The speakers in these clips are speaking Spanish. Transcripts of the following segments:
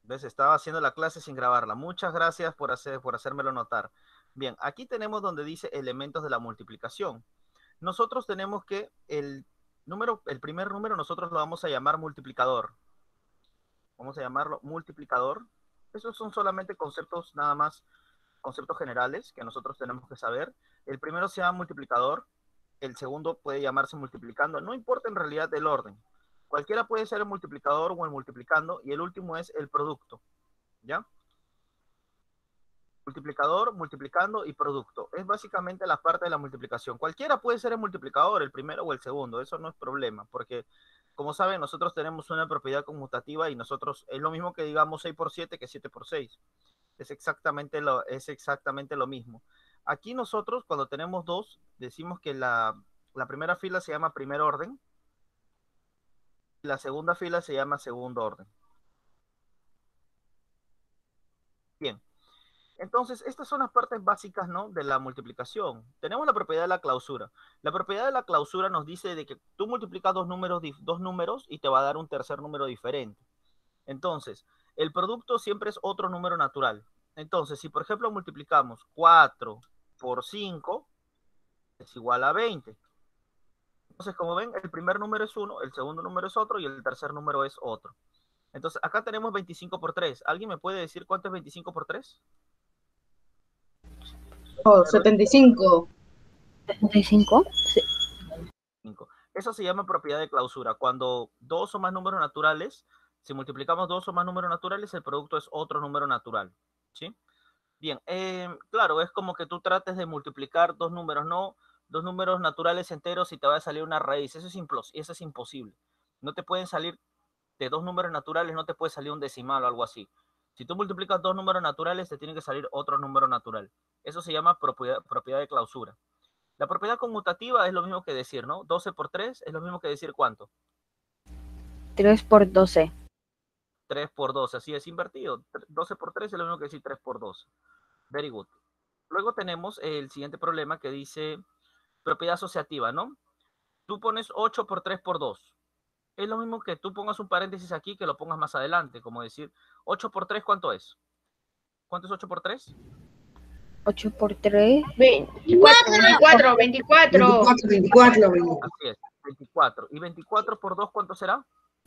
¿Ves? Estaba haciendo la clase sin grabarla. Muchas gracias por hacérmelo notar. Bien, aquí tenemos donde dice elementos de la multiplicación. Nosotros tenemos que el primer número nosotros lo vamos a llamar multiplicador. Vamos a llamarlo multiplicador. Esos son solamente conceptos nada más, conceptos generales que nosotros tenemos que saber. El primero se llama multiplicador, el segundo puede llamarse multiplicando, no importa en realidad el orden. Cualquiera puede ser el multiplicador o el multiplicando, y el último es el producto, ¿ya? Multiplicador, multiplicando y producto. Es básicamente la parte de la multiplicación. Cualquiera puede ser el multiplicador, el primero o el segundo, eso no es problema, porque como saben, nosotros tenemos una propiedad conmutativa y nosotros, es lo mismo que digamos 6 por 7 que 7 por 6. Es exactamente lo mismo. Aquí nosotros, cuando tenemos dos, decimos que la primera fila se llama primer orden y la segunda fila se llama segundo orden. Bien. Entonces, estas son las partes básicas, ¿no?, de la multiplicación. Tenemos la propiedad de la clausura. La propiedad de la clausura nos dice de que tú multiplicas dos números y te va a dar un tercer número diferente. Entonces, el producto siempre es otro número natural. Entonces, si por ejemplo multiplicamos 4 por 5, es igual a 20. Entonces, como ven, el primer número es 1, el segundo número es otro y el tercer número es otro. Entonces, acá tenemos 25 por 3. ¿Alguien me puede decir cuánto es 25 por 3? Oh, 75. 75. Sí. Eso se llama propiedad de clausura. Cuando dos o más números naturales, si multiplicamos dos o más números naturales, el producto es otro número natural. ¿Sí? Bien, claro, es como que tú trates de multiplicar dos números, no dos números naturales enteros y te va a salir una raíz. Eso es imposible. No te pueden salir de dos números naturales, no te puede salir un decimal o algo así. Si tú multiplicas dos números naturales, te tiene que salir otro número natural. Eso se llama propiedad de clausura. La propiedad conmutativa es lo mismo que decir, ¿no? 12 por 3 es lo mismo que decir ¿cuánto? 3 por 12. 3 por 12, así es invertido. 12 por 3 es lo mismo que decir 3 por 12. Very good. Luego tenemos el siguiente problema que dice propiedad asociativa, ¿no? Tú pones 8 por 3 por 2. Es lo mismo que tú pongas un paréntesis aquí que lo pongas más adelante, como decir 8 por 3, ¿cuánto es? ¿Cuánto es 8 por 3? 8 por 3. 24. 24. Así es, 24. ¿Y 24 por 2 cuánto será?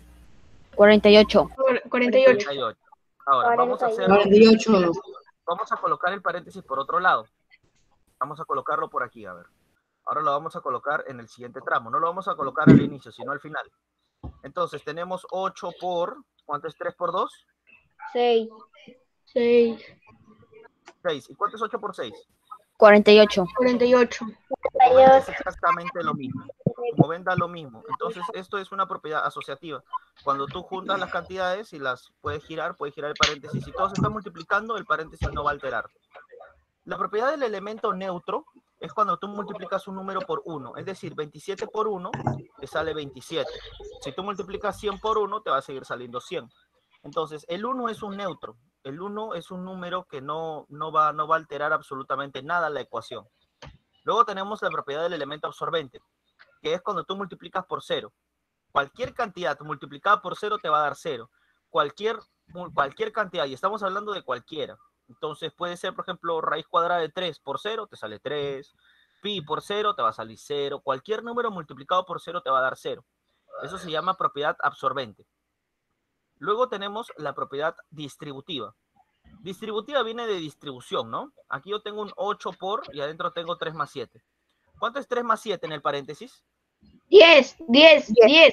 48. 48. Ahora, vamos a hacerlo. 48. Vamos a colocar el paréntesis por otro lado. Vamos a colocarlo por aquí, a ver. Ahora lo vamos a colocar en el siguiente tramo. No lo vamos a colocar al inicio, sino al final. Entonces, tenemos 8 por... ¿Cuánto es 3 por 2? 6. 6. 6. ¿Y cuánto es 8 por 6? 48. 48. Es exactamente lo mismo. Como ven, da lo mismo. Entonces, esto es una propiedad asociativa. Cuando tú juntas las cantidades y las puedes girar el paréntesis. Si todo se está multiplicando, el paréntesis no va a alterar. La propiedad del elemento neutro es cuando tú multiplicas un número por 1. Es decir, 27 por 1 te sale 27. Si tú multiplicas 100 por 1, te va a seguir saliendo 100. Entonces, el 1 es un neutro. El 1 es un número que no va a alterar absolutamente nada la ecuación. Luego tenemos la propiedad del elemento absorbente, que es cuando tú multiplicas por 0. Cualquier cantidad multiplicada por 0 te va a dar 0. Cualquier cantidad, y estamos hablando de cualquiera. Entonces puede ser, por ejemplo, raíz cuadrada de 3 por 0, te sale 3. Pi por 0 te va a salir 0. Cualquier número multiplicado por 0 te va a dar 0. Eso se llama propiedad absorbente. Luego tenemos la propiedad distributiva. Distributiva viene de distribución, ¿no? Aquí yo tengo un 8 por y adentro tengo 3 más 7. ¿Cuánto es 3 más 7 en el paréntesis? 10. 10. 10.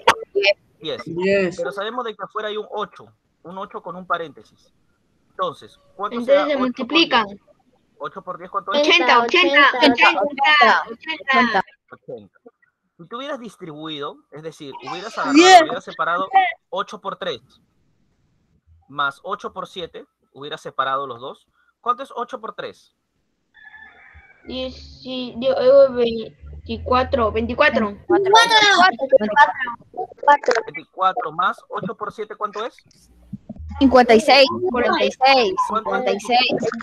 10. Pero sabemos de que afuera hay un 8. Un 8 con un paréntesis. Entonces, ¿cuánto será? Entonces se multiplican. 8 por 10, ¿cuánto es? 80. Si tú hubieras distribuido, es decir, hubieras separado 8 por 3 más 8 por 7, hubieras separado los dos. ¿Cuánto es 8 por 3? 24. 24. 24 más 8 por 7, ¿cuánto es? 56. 46. 56.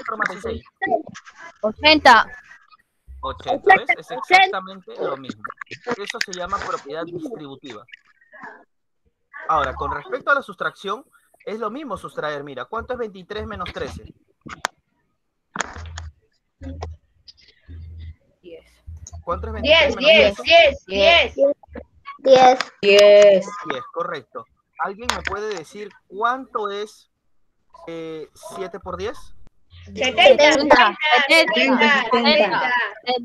80. 80, ¿ves? Es exactamente lo mismo. Eso se llama propiedad distributiva. Ahora, con respecto a la sustracción, Es lo mismo sustraer, mira. ¿Cuánto es 23 menos 13? 10. ¿Cuánto es 23 10, menos 10, 13? 10, 10. 10. 10, correcto. ¿Alguien me puede decir cuánto es 7 por 10? 70. 70.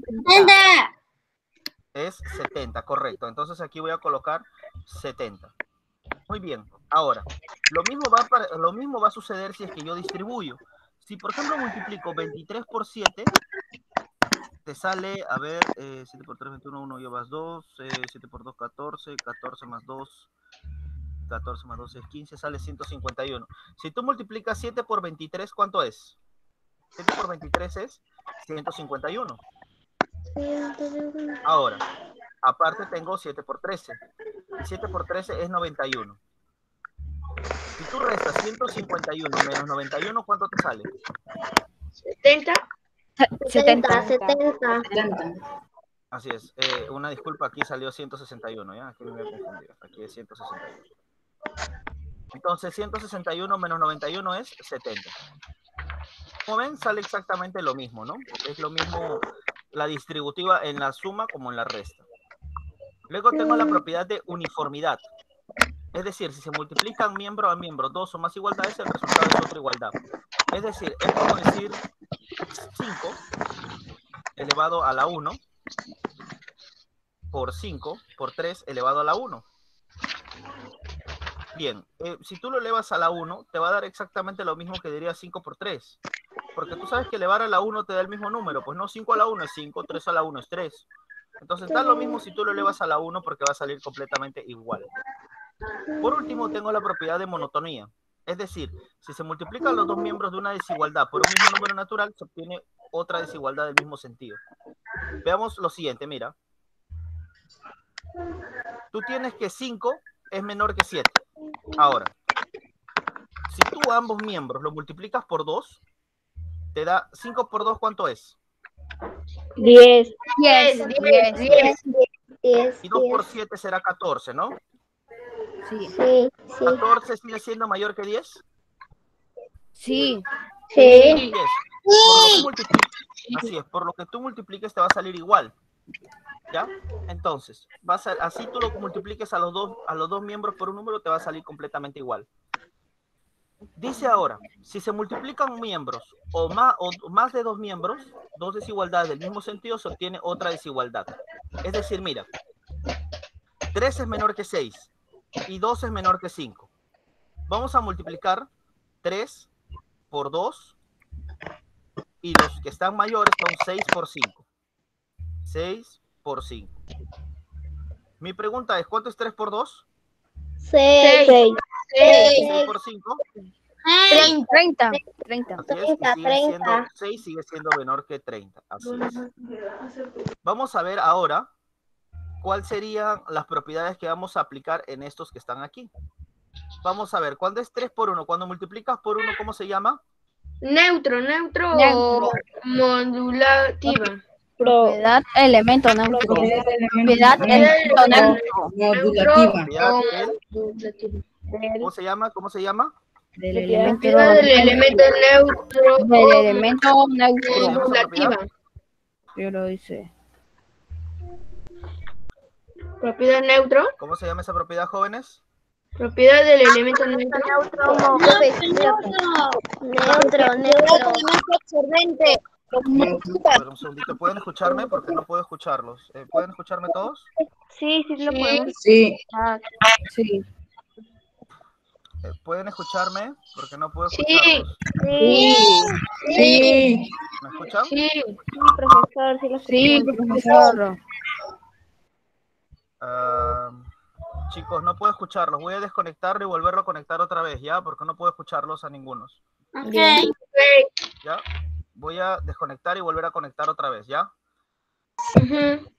Es 70, correcto. Entonces aquí voy a colocar 70. Muy bien. Ahora, lo mismo va a suceder si es que yo distribuyo. Si, por ejemplo, multiplico 23 por 7, te sale, a ver, 7 por 3, 21, 1 llevas 2, 7 por 2, 14, 14 más 2, 14 más 2 es 15, sale 151. Si tú multiplicas 7 por 23, ¿cuánto es? 7 por 23 es 151. Ahora, aparte tengo 7 por 13. 7 por 13 es 91. Si tú restas 151 menos 91, ¿cuánto te sale? 70. 70. Así es. Una disculpa, aquí salió 161, ¿ya? Aquí me voy a confundir. Aquí es 161. Entonces, 161 menos 91 es 70. Como ven, sale exactamente lo mismo, ¿no? Es lo mismo la distributiva en la suma como en la resta. Luego tengo la propiedad de uniformidad. Es decir, si se multiplican miembro a miembro dos o más igualdades, el resultado es otra igualdad. Es decir, es como decir 5 elevado a la 1 por 5 por 3 elevado a la 1. Bien, si tú lo elevas a la 1, te va a dar exactamente lo mismo que diría 5 por 3. Porque tú sabes que elevar a la 1 te da el mismo número. Pues no, 5 a la 1 es 5, 3 a la 1 es 3. Entonces da lo mismo si tú lo elevas a la 1 porque va a salir completamente igual. Por último, tengo la propiedad de monotonía. Es decir, si se multiplican los dos miembros de una desigualdad por un mismo número natural, se obtiene otra desigualdad del mismo sentido. Veamos lo siguiente, mira. Tú tienes que 5 es menor que 7. Ahora, si tú ambos miembros lo multiplicas por 2, te da 5 por 2, ¿cuánto es? 10. 10. 10. Y 2 por 7 será 14, ¿no? Sí. 14 sigue siendo mayor que 10. Sí. Sí. 10. Así es, por lo que tú multipliques te va a salir igual. ¿Ya? Entonces, así tú lo multipliques a los dos miembros por un número, te va a salir completamente igual. Dice ahora, si se multiplican miembros o más de dos miembros, dos desigualdades del mismo sentido, se obtiene otra desigualdad. Es decir, mira, 3 es menor que 6 y 2 es menor que 5. Vamos a multiplicar 3 por 2 y los que están mayores son 6 por 5. 6 por 5. Mi pregunta es, ¿cuánto es 3 por 2? 6. 6 por 5. 30. Así es, y sigue siendo 6, sigue siendo menor que 30. Así es. Vamos a ver ahora cuáles serían las propiedades que vamos a aplicar en estos que están aquí. Vamos a ver, ¿cuándo es 3 por 1? Cuando multiplicas por 1, ¿cómo se llama? Neutro o modulativa. Propiedad elemento neutro. Propiedad elemento neutro. ¿Cómo se llama? ¿Cómo se llama? Del Del elemento neutro. Del elemento ¿Cómo se neutro. llama esa Modulativa. propiedad? Yo lo hice. Propiedad neutro. ¿Cómo se llama esa propiedad, jóvenes? Propiedad del elemento neutro. Absorbente. A ver, un segundito. ¿Pueden escucharme? Porque no puedo escucharlos. ¿Pueden escucharme todos? Sí, lo podemos. Sí. Sí. ¿Pueden escucharme? Porque no puedo Sí. escucharlos. Sí. ¿Me escuchan? Sí, profesor, sí lo Sí, profesor. Chicos, no puedo escucharlos. Voy a desconectarlo y volverlo a conectar otra vez, ¿ya? Porque no puedo escucharlos a ningunos. ¿Ya? Voy a desconectar y volver a conectar otra vez, ¿ya? Ujú.